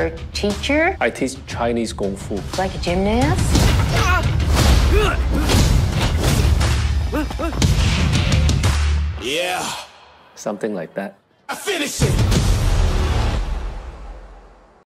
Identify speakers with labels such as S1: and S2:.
S1: your teacher?
S2: I teach Chinese Kung Fu.
S1: Like a gymnast?
S3: Yeah.
S2: Something like that.
S3: I finish it.